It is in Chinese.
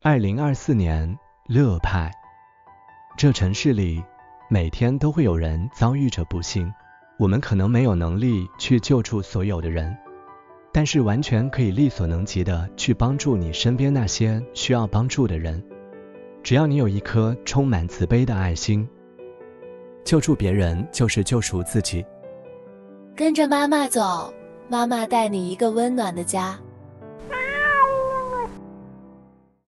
2024年乐派。这城市里每天都会有人遭遇着不幸，我们可能没有能力去救助所有的人，但是完全可以力所能及的去帮助你身边那些需要帮助的人。只要你有一颗充满慈悲的爱心，救助别人就是救赎自己。 跟着妈妈走，妈妈带你一个温暖的家。